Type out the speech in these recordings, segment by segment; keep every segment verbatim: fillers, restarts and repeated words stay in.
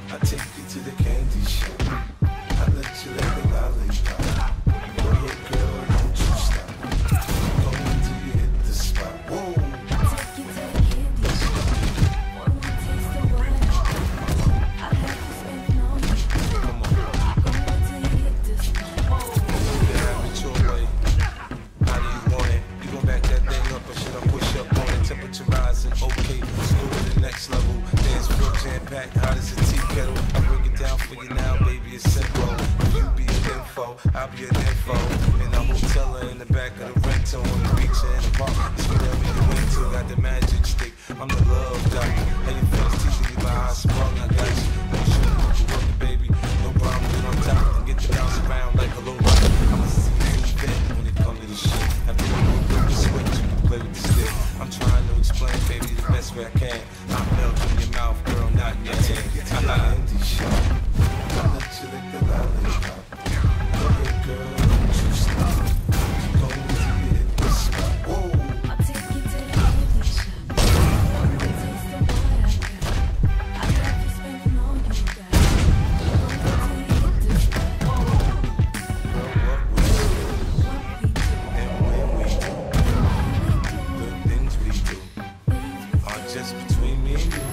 I take you to the candy shop. I let you let the lollipop. Go ahead, girl, don't you stop. Go until you hit the spot. Whoa. I take you to the candy shop. One more taste of what I got. I have to spend on you. Come on. Go until you hit the spot. Whoa. You can have it your way. How do you want it? You gon' back that thing up or should I push up on it? Temperature rising, okay. Let's go to the next level. Dance real jam-packed, hot as a tea kettle. I break it down for you now, baby, it's simple. You be an info, I'll be an info. In a hotel or in the back of the rental, on the beach or in the park, it's whatever you into. Got the magic stick, I'm the love doctor. How you feel teaching you by how I sprung, I got you. Don't shoot me, you want it, baby. No problem, get on top and get the bounce around like a low rocket. I'ma see you fit when it comes to this shit. After you go through the switch, you can play with the stick. I'm trying to explain, baby, the best way I can. I'm melting in your mouth, girl, not in your hand. I like this shit. I let you lick the lollipop. Go ahead, girl, don't you stop. Go until you hit the spot. Whoa. I take you to the candy shop. One more taste of what I got. I have to spend on you, guys. Go until you hit the spot. Whoa. Girl, what we do What we do, and when we do, the things we do are just between me and you.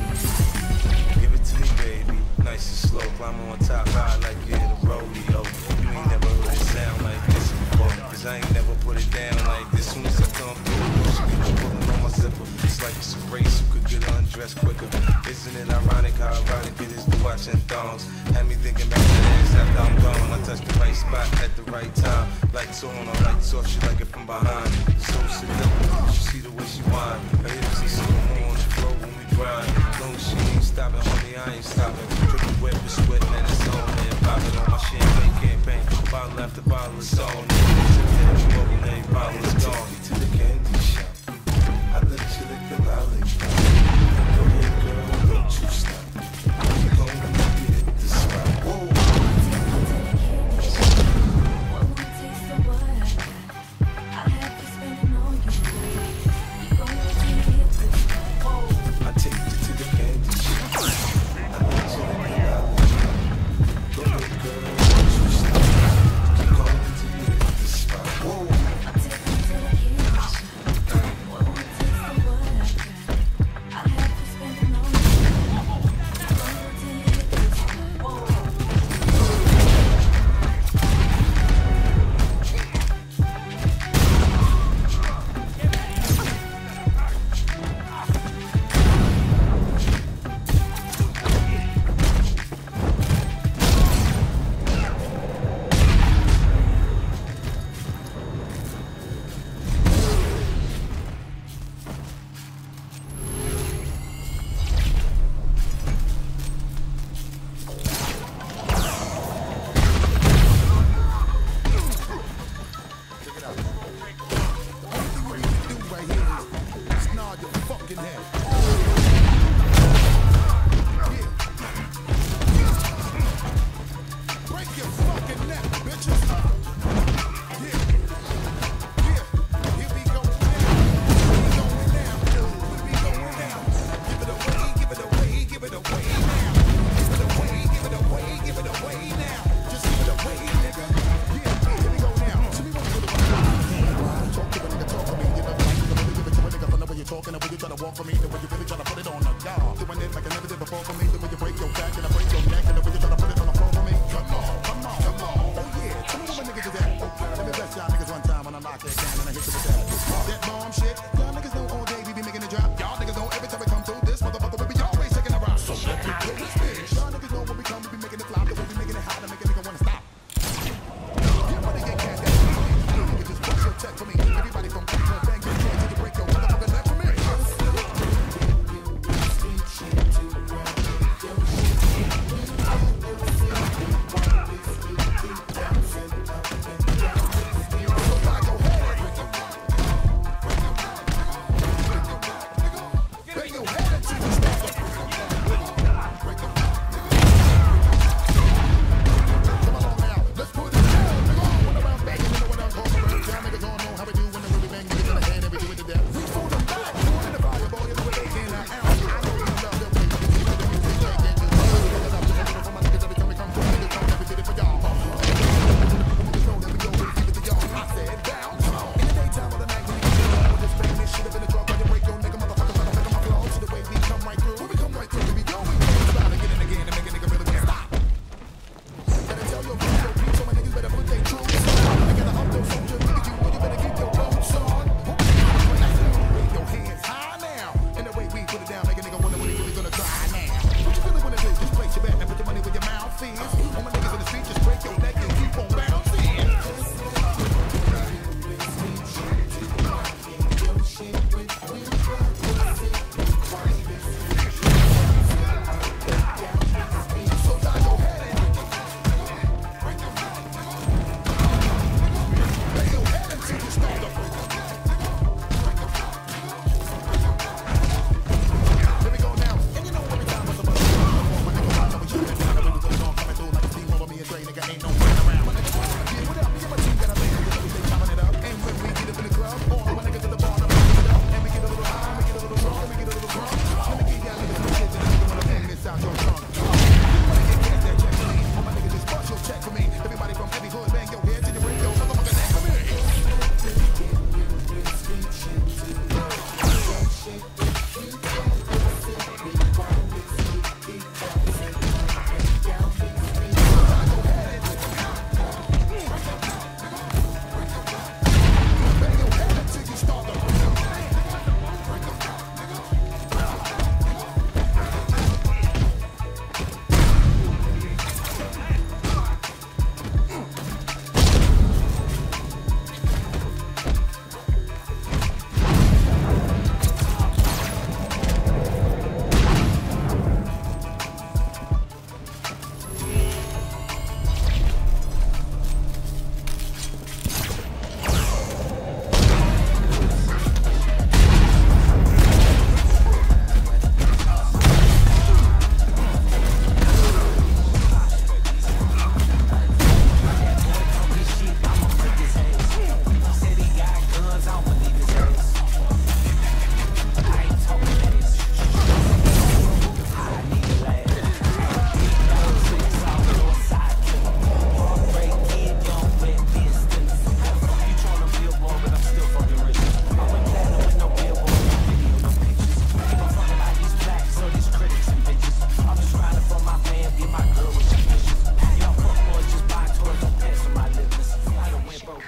Give it to me, baby. Nice and slow. Climb on top high like you're in a rodeo. You ain't never heard it sound like this before. Cause I ain't never put it down like this. Soon as I come through, she be pulling on my zipper. It's like it's a race. You could get undressed quicker. Isn't it ironic how erotic it is to watch in thongs? Had me thinking about that ass after I'm gone. I touched the right spot at the right time. Lights on or lights off, she like it from behind. So seductive, you see the way she whine. Her hips are so on the floor when we grind. Long as she ain't stopping, homie, I ain't stopping. Dripping wet with sweat, man, it's on. Man, popping on my champagne campaign. Bottle after bottle, it's on. Smoking every bottle is gone. To the candy shop, I let you lick the lollipop. Go ahead, girl, don't you stop. Go until you hit the spot. Whoa. one more taste of what I got. I have to spend on you, guys. You go until you hit the spot. Whoa. I take you to the candy shop. I let you lick the lollipop. Go ahead, girl, don't you stop. Go until you hit the spot. Whoa. I take you to the candy shop. One more taste of what I got. I have to spend on you. Go until you hit the spot. Whoa. Talking the way you try to walk for me, the way you really try to put it on the guard. Doing it like I never did before for me, the way you break your back and I break your neck, and the way you try to put it on the floor for me. Come on, come on, come on. Oh yeah, tell me what my niggas is at. Let me bless y'all niggas one time when I lock that down and I hit you with that. That bomb shit, y'all niggas know all day we be making it drop. Y'all niggas know every time we come through this motherfucker we be always taking a rock. So let me do this bitch. Y'all niggas know when we come we be making it flop, the way we making it hot and make a nigga wanna stop. Get money, get cash, that's me. You niggas just push your check for me. Everybody from Cleveland, bang your head till you break your motherfucking neck for me. Bring your head into the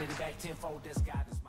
Did it back tenfold, that's God is